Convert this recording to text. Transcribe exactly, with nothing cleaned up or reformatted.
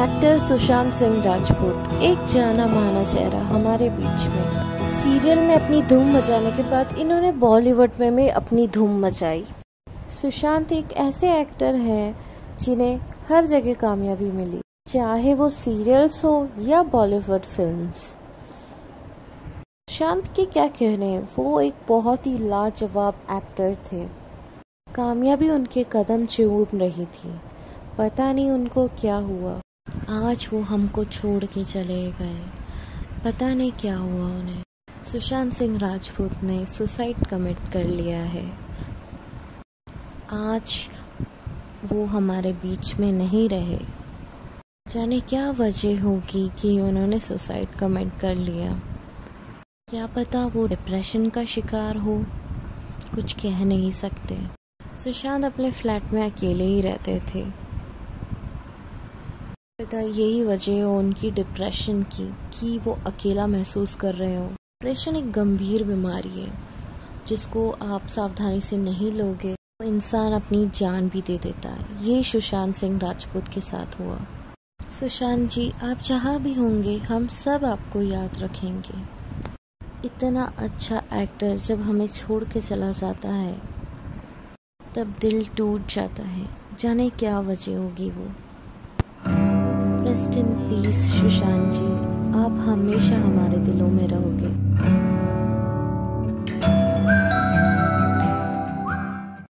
Actor Sushant Singh Rajput एक जाना माना चेहरा हमारे बीच में। सीरियल में अपनी धूम मचाने के बाद इन्होंने बॉलीवुड में भी अपनी धूम मचाई। सुशांत एक ऐसे एक्टर हैं जिन्हें हर जगह कामयाबी मिली, चाहे वो सीरियल्स हो या बॉलीवुड फिल्म्स। सुशांत के क्या कहने, वो एक बहुत ही लाजवाब एक्टर थे। कामयाबी उनके कदम चूम रही थी, पता नहीं उनको क्या हुआ। आज वो हमको छोड़ के चले गए, पता नहीं क्या हुआ उन्हें। सुशांत सिंह राजपूत ने सुसाइड कमिट कर लिया है। आज वो हमारे बीच में नहीं रहे, जाने क्या वजह होगी कि उन्होंने सुसाइड कमिट कर लिया। क्या पता वो डिप्रेशन का शिकार हो, कुछ कह नहीं सकते। सुशांत अपने फ्लैट में अकेले ही रहते थे, पता यही वजह हो उनकी डिप्रेशन की कि वो अकेला महसूस कर रहे हो। डिप्रेशन एक गंभीर बीमारी है जिसको आप सावधानी से नहीं लोगे तो इंसान अपनी जान भी दे देता है। ये सुशांत सिंह राजपूत के साथ हुआ। सुशांत जी, आप जहाँ भी होंगे हम सब आपको याद रखेंगे। इतना अच्छा एक्टर जब हमें छोड़ के चला जाता है तब दिल टूट जाता है, जाने क्या वजह होगी वो। Rest in peace Sushant ji, आप हमेशा हमारे दिलों में रहोगे।